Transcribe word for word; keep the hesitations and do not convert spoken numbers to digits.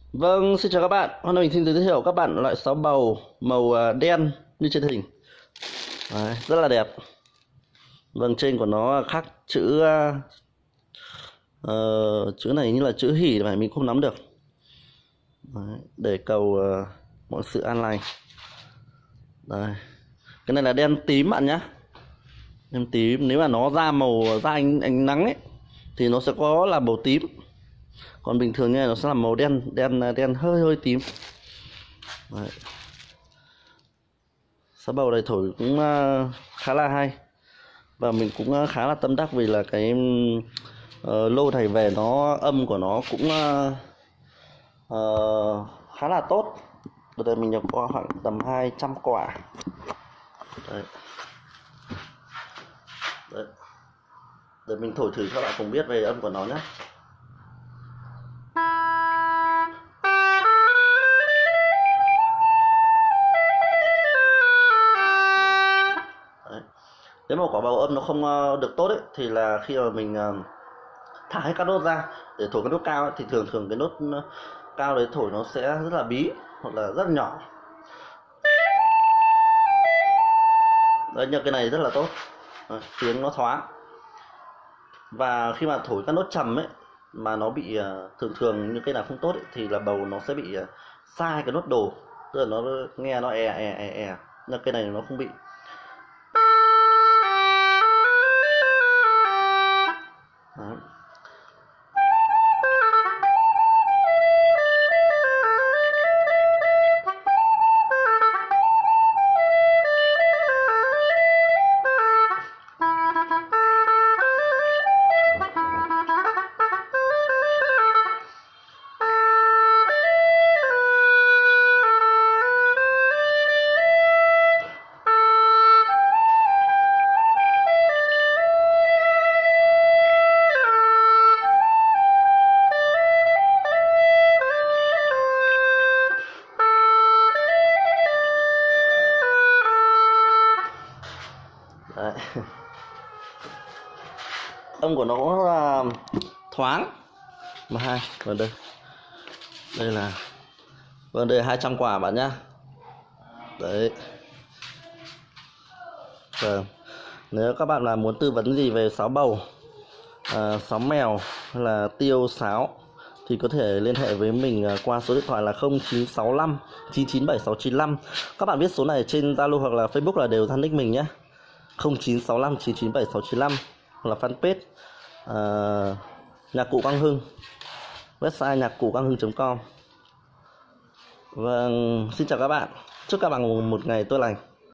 Vâng, xin chào các bạn. Hôm nay mình xin giới thiệu các bạn loại sáo bầu màu à, đen như trên hình. Đấy, rất là đẹp. Vâng, trên của nó khắc chữ uh, chữ này như là chữ hỉ mà mình không nắm được. Đấy, để cầu uh, mọi sự an lành. Đây. Cái này là đen tím bạn nhá. Đen tím, nếu mà nó ra màu da ánh ánh nắng ấy thì nó sẽ có là màu tím. Còn bình thường nha, nó sẽ là màu đen đen đen hơi hơi tím. Đấy. Sáo bầu này thổi cũng uh, khá là hay, và mình cũng uh, khá là tâm đắc vì là cái uh, lô này về nó âm của nó cũng uh, uh, khá là tốt. Đợt này mình nhập qua khoảng tầm hai trăm quả. Đấy. Đấy. Để mình thổi thử cho các bạn cùng biết về âm của nó nhé. Nếu mà quả bầu âm nó không được tốt ấy, thì là khi mà mình thả hết các nốt ra để thổi cái nốt cao ấy, thì thường thường cái nốt cao đấy thổi nó sẽ rất là bí hoặc là rất là nhỏ. Đấy, nhưng cái này rất là tốt. Đấy, tiếng nó thoáng. Và khi mà thổi các nốt trầm ấy mà nó bị thường thường như cái nào không tốt ấy, thì là bầu nó sẽ bị sai cái nốt đồ, tức là nó nghe nó e e e e, nhưng cái này nó không bị. Đấy. Đấy. Âm của nó cũng là thoáng mà hay. Và đây đây là vâng đây là hai trăm quả bạn nhá. Đấy. Vâng, nếu các bạn là muốn tư vấn gì về sáo bầu, à, sáo mèo hay là tiêu sáo thì có thể liên hệ với mình qua số điện thoại là không chín sáu lăm chín chín bảy sáu chín lăm. Các bạn viết số này trên Zalo hoặc là Facebook là đều thân nick mình nhé. không chín sáu lăm chín chín bảy sáu chín lăm, hoặc là fanpage uh, nhạc cụ Quang Hưng, website nhạc cụ quang hưng chấm com. Vâng, xin chào các bạn. Chúc các bạn một ngày tốt lành.